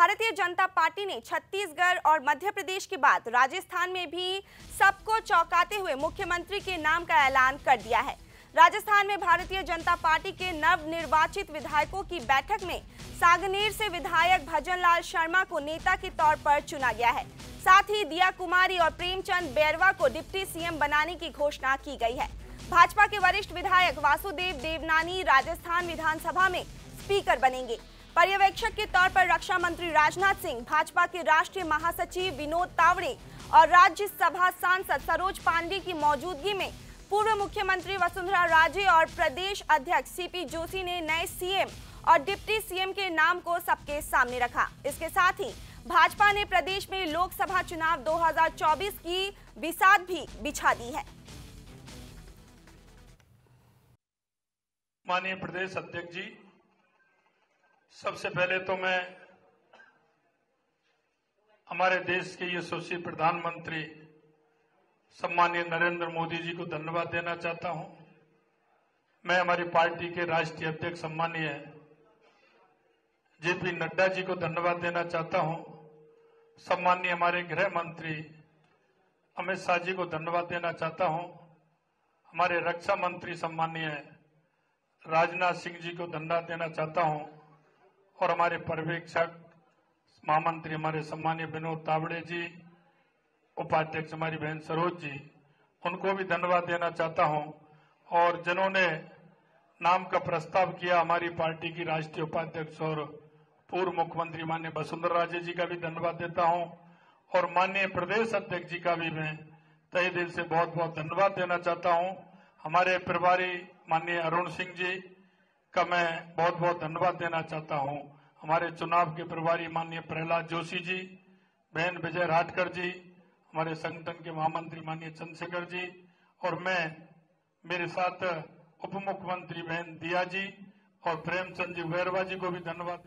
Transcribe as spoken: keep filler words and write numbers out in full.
Bharatiya Janata party ने छत्तीसगढ़ और मध्य प्रदेश के बाद राजस्थान में भी सबको चौंकाते हुए मुख्यमंत्री के नाम का ऐलान कर दिया है। राजस्थान में भारतीय जनता पार्टी के नवनिर्वाचित विधायकों की बैठक में सागनेर से विधायक भजन लाल शर्मा को नेता के तौर पर चुना गया है। साथ ही दिया कुमारी और प्रेमचंद बैरवा को डिप्टी सीएम बनाने की घोषणा की गई है। भाजपा के वरिष्ठ विधायक वासुदेव देवनानी राजस्थान विधानसभा में स्पीकर बनेंगे। पर्यवेक्षक के तौर पर रक्षा मंत्री राजनाथ सिंह, भाजपा के राष्ट्रीय महासचिव विनोद तावड़े और राज्यसभा सांसद सरोज पांडे की मौजूदगी में पूर्व मुख्यमंत्री वसुंधरा राजे और प्रदेश अध्यक्ष सीपी जोशी ने नए सीएम और डिप्टी सीएम के नाम को सबके सामने रखा। इसके साथ ही भाजपा ने प्रदेश में लोकसभा चुनाव दो हज़ार चौबीस की बिसात भी बिछा दी है। माननीय प्रदेश अध्यक्ष जी, सबसे पहले तो मैं हमारे देश के यशस्वी प्रधानमंत्री सम्मानीय नरेंद्र मोदी जी को धन्यवाद देना चाहता हूं। मैं हमारी पार्टी के राष्ट्रीय अध्यक्ष सम्मानीय जेपी नड्डा जी को धन्यवाद देना चाहता हूं। सम्मानीय हमारे गृह मंत्री अमित शाह जी को धन्यवाद देना चाहता हूं। हमारे रक्षा मंत्री सम्मानीय राजनाथ सिंह जी को धन्यवाद देना चाहता हूं और हमारे पर्यवेक्षक महामंत्री हमारे सम्मानीय विनोद तावड़े जी, उपाध्यक्ष हमारी बहन सरोज जी, उनको भी धन्यवाद देना चाहता हूं। और जिन्होंने नाम का प्रस्ताव किया, हमारी पार्टी की राष्ट्रीय उपाध्यक्ष और पूर्व मुख्यमंत्री माननीय वसुंधरा राजे जी का भी धन्यवाद देता हूं और माननीय प्रदेश अध्यक्ष जी का भी मैं तहे दिल से बहुत बहुत धन्यवाद देना चाहता हूं। हमारे प्रभारी माननीय अरुण सिंह जी का मैं बहुत बहुत धन्यवाद देना चाहता हूं। हमारे चुनाव के प्रभारी माननीय प्रहलाद जोशी जी, बहन विजय राठकर जी, हमारे संगठन के महामंत्री माननीय चंद्रशेखर जी और मैं मेरे साथ उप मुख्यमंत्री बहन दिया जी और प्रेमचंद जी बैरवा जी को भी धन्यवाद